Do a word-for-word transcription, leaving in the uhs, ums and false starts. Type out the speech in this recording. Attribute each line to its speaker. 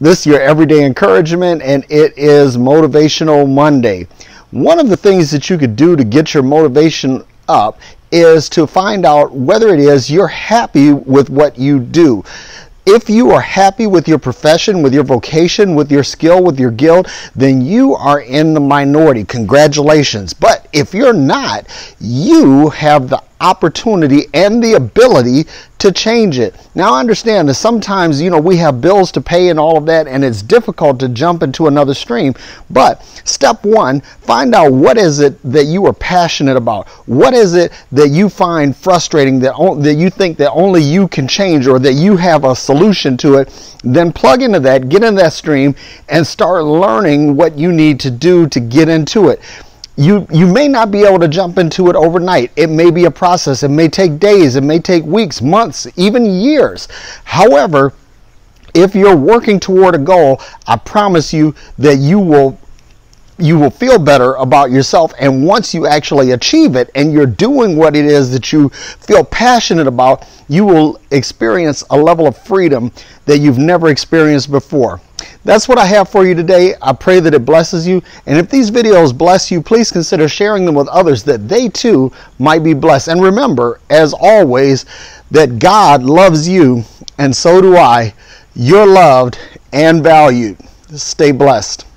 Speaker 1: This is your everyday encouragement, and it is Motivational Monday. One of the things that you could do to get your motivation up is to find out whether it is you're happy with what you do. If you are happy with your profession, with your vocation, with your skill, with your guild, then you are in the minority. Congratulations. But if you're not, you have the opportunity and the ability to change it. Now, I understand that sometimes, you know, we have bills to pay and all of that, and it's difficult to jump into another stream. But step one, find out what is it that you are passionate about. What is it that you find frustrating, that, that you think that only you can change, or that you have a solution to it. Then plug into that, get in that stream, and start learning what you need to do to get into it. You, you may not be able to jump into it overnight. It may be a process. It may take days. It may take weeks, months, even years. However, if you're working toward a goal, I promise you that you will you will feel better about yourself. And once you actually achieve it and you're doing what it is that you feel passionate about, you will experience a level of freedom that you've never experienced before. That's what I have for you today. I pray that it blesses you. And if these videos bless you, please consider sharing them with others that they too might be blessed. And remember, as always, that God loves you, and so do I. You're loved and valued. Stay blessed.